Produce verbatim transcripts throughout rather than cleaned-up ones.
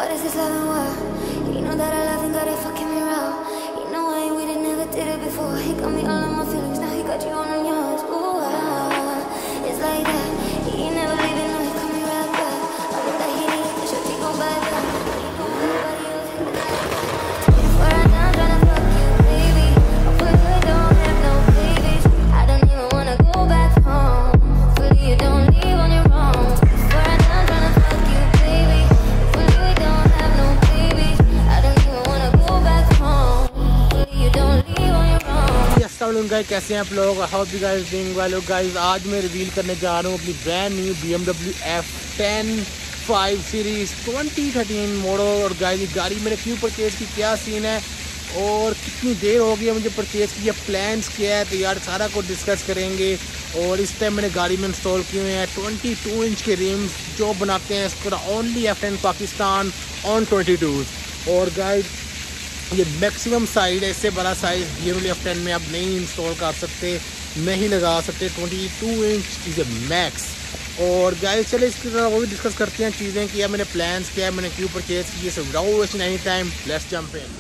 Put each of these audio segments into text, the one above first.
What is this loving world? You know that I love and got it fucking me raw. You know I ain't with it, never did it before. He got me all in my feelings, now he got you on yours. Ooh, ah, it's like that. He ain't never leaving, no, he call me right back. I know that he need it, cause your dick gon' buy back. He gon' buy everybody else, hit the night. twenty-four hours down, tryna fuck you, baby. I feel good, don't have no babies. I don't even wanna go back home. Hopefully you don't leave on your own. twenty-four hours down, tryna fuck you, baby. Hopefully we don't have no babies. I don't even wanna go back home. Hopefully you don't leave on your own. अस्सलाम guys, कैसे हैं आप लोग? How you guys doing well? Guys आज मैं reveal करने जा रहा हूँ अपनी brand new B M W F ten five series twenty thirteen model. और गाइस ये गाड़ी मैंने क्यों परचेज की, क्या सीन है और कितनी देर हो गई है मुझे परचेज की, प्लान्स क्या है, तो यार सारा कुछ डिस्कस करेंगे। और इस टाइम मैंने गाड़ी में इंस्टॉल किए हुए हैं ट्वेंटी टू इंच के रिम्स जो बनाते हैं इसको only F ten Pakistan on twenty two. और गाइस ये मैक्सिमम साइज है, इससे बड़ा size B M W F ten में आप नहीं इंस्टॉल कर सकते, नहीं लगा सकते। Twenty two inch is a max. और गाइस चले इसकी तरह वो भी डिस्कस करते हैं चीज़ें, किया मैंने प्लान्स किया, मैंने क्यों परचेज किए। So without wasting any time let's jump in.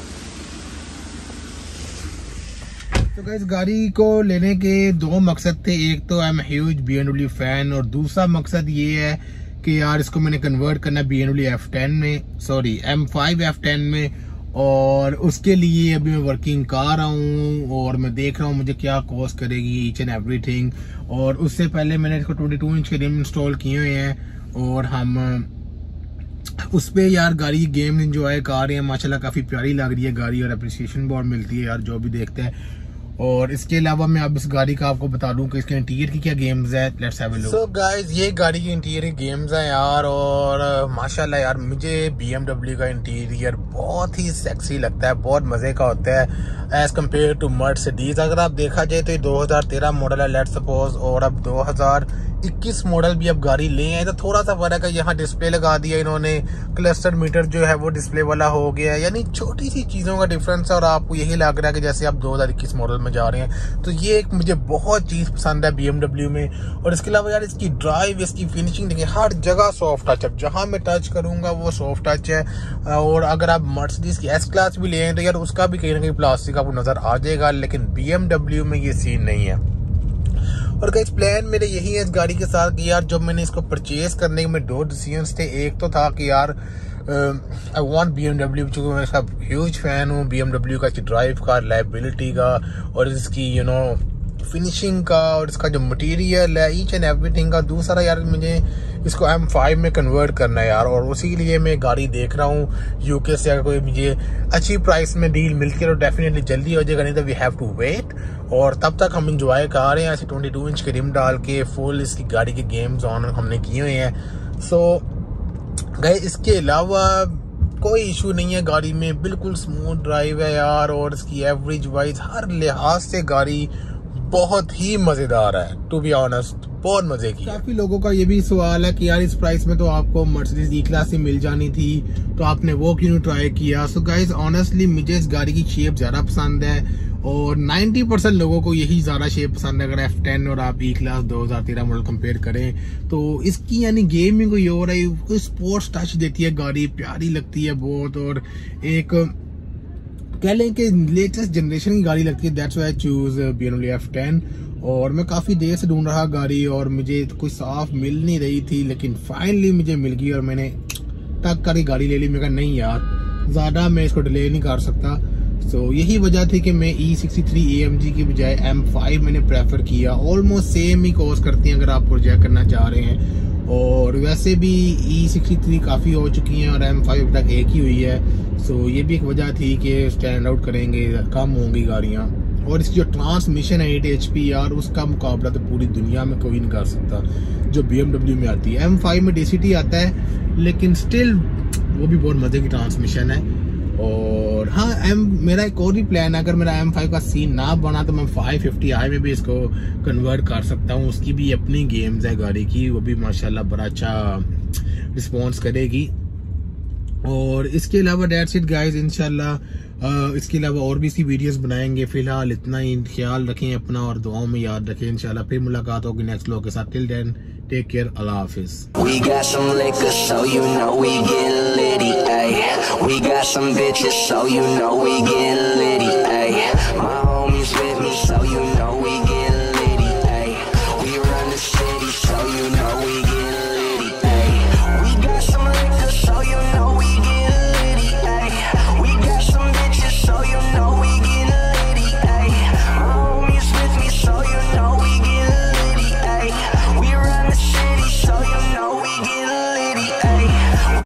तो गाइस गाड़ी को लेने के दो मकसद थे, एक तो I am huge B M W fan और दूसरा मकसद ये है कि यार इसको मैंने कन्वर्ट करना B M W F ten में, sorry M five F ten में। और उसके लिए अभी मैं वर्किंग कर रहा हूँ और मैं देख रहा हूँ मुझे क्या कॉस्ट करेगी ईच एंड एवरीथिंग। और उससे पहले मैंने इसको ट्वेंटी टू इंच के रिम इंस्टॉल किए हुए हैं और हम उस पर यार गाड़ी गेम इंजॉय कर रहे हैं। माशाल्लाह काफ़ी प्यारी लग रही है गाड़ी और अप्रिसिएशन बहुत मिलती है यार जो भी देखते हैं। और इसके अलावा मैं अब इस गाड़ी का आपको बता दूं कि इसके इंटीरियर की क्या गेम्स है। Let's have a look. So guys ये गाड़ी की इंटीरियर गेम्स हैं यार, और माशाल्लाह यार मुझे बी एम डब्ल्यू का इंटीरियर बहुत ही सेक्सी लगता है, बहुत मजे का होता है एज कम्पेयर टू मर्सिडीज। अगर आप देखा जाए तो ये दो हज़ार तेरह मॉडल है लेट्स सपोज, और अब दो हज़ार इक्कीस मॉडल भी अब गाड़ी ले आए तो थोड़ा सा फर्क है। यहाँ डिस्प्ले लगा दिया इन्होंने, क्लस्टर मीटर जो है वो डिस्प्ले वाला हो गया है, यानी छोटी सी चीज़ों का डिफरेंस है और आपको यही लग रहा है कि जैसे आप दो हज़ार इक्कीस मॉडल में जा रहे हैं। तो ये एक मुझे बहुत चीज़ पसंद है बी एम डब्ल्यू में। और इसके अलावा यार इसकी ड्राइव, इसकी फिनिशिंग देखिए, हर जगह सॉफ्ट टच है, जहाँ मैं टच करूँगा वो सॉफ्ट टच है। और अगर आप मर्सिडीज की एस क्लास भी ले आए तो यार उसका भी कहीं ना कहीं प्लास्टिक आपको नज़र आ जाएगा, लेकिन बी एम डब्ल्यू में ये सीन नहीं है। और गाइस प्लान मेरे यही है इस गाड़ी के साथ कि यार जब मैंने इसको परचेज करने के में दो डिसीजंस थे। एक तो था कि यार I want B M W, चूँकि मैं इसका ह्यूज फैन हूँ बी एम डब्ल्यू का, इसकी ड्राइव का, लाइबिलिटी का और इसकी यू नो फिनिशिंग का और इसका जो मटेरियल है ईच एंड एवरीथिंग का। दूसरा यार मुझे इसको एम फाइव में कन्वर्ट करना है यार, और उसी के लिए मैं गाड़ी देख रहा हूँ यूके से। अगर कोई मुझे अच्छी प्राइस में डील मिलती है तो डेफिनेटली जल्दी हो जाएगा, नहीं तो वी हैव टू वेट। और तब तक हम इंजॉय कर रहे हैं ऐसे ट्वेंटी टू इंच के रिम डाल के, फुल इसकी गाड़ी के गेम्स ऑन हमने किए हुए हैं। सो गाइस इसके अलावा कोई इशू नहीं है गाड़ी में, बिल्कुल स्मूथ ड्राइव है यार, और इसकी एवरेज वाइज हर लिहाज से गाड़ी बहुत ही मजेदार है टू बी ऑनेस्ट, बहुत मजे की। काफी लोगों का ये भी सवाल है कि यार इस प्राइस में तो आपको मर्सिडीज ई क्लास ही मिल जानी थी, तो आपने वो क्यों ट्राई किया। सो गाइस ऑनेस्टली मुझे इस गाड़ी की शेप ज्यादा पसंद है और नब्बे परसेंट लोगों को यही ज्यादा शेप पसंद है। अगर एफ टेन और आप ई क्लास दो हज़ार तेरह मॉडल कंपेयर करें तो इसकी यानी गेमिंग कोई और है, कोई स्पोर्ट्स टच देती है गाड़ी, प्यारी लगती है बहुत, और एक कह लें कि लेटेस्ट जनरेशन की गाड़ी लगती है। That's why I choose B M W F ten. और मैं काफ़ी देर से ढूंढ रहा गाड़ी और मुझे कोई साफ मिल नहीं रही थी, लेकिन फाइनली मुझे मिल गई और मैंने टक करके गाड़ी ले ली। मैं कहा नहीं यार ज़्यादा मैं इसको डिले नहीं कर सकता। सो so, यही वजह थी कि मैं E sixty three A M G की बजाय एम फाइव मैंने प्रेफर किया। ऑलमोस्ट सेम ही कॉस्ट करती हैं अगर आप प्रोजेक्ट करना चाह रहे हैं, और वैसे भी ई सिक्सटी थ्री काफ़ी हो चुकी हैं और एम फाइव तक एक ही हुई है। सो so, ये भी एक वजह थी कि स्टैंड आउट करेंगे, कम होंगी गाड़ियाँ। और इसकी जो ट्रांसमिशन है एट एच पी यार, उसका मुकाबला तो पूरी दुनिया में कोई नहीं कर सकता जो बी एम डब्ल्यू में आती है। एम फाइव में डी सी टी आता है लेकिन स्टिल वो भी बहुत मज़े की ट्रांसमिशन है। और हाँ एम मेरा एक और भी प्लान है, अगर मेरा एम फाइव का सीन ना बना तो मैं फाइव फिफ्टी आई में भी इसको कन्वर्ट कर सकता हूँ। उसकी भी अपनी गेम्स है गाड़ी की, वो भी माशाल्लाह बड़ा अच्छा रिस्पॉन्स करेगी। और इसके अलावा डेट्स इट गाइस, इंशाल्लाह इसके अलावा और भी इसकी वीडियोस बनाएंगे। फिलहाल इतना ही, ख्याल रखें अपना और दुआओं में याद रखें। इंशाल्लाह फिर मुलाकात होगी नेक्स्ट व्लॉग के साथ। टिल देन टेक केयर, अल्लाह हाफिज। We got some bitches, so you know we get litty, ayy. My homies with me, so you know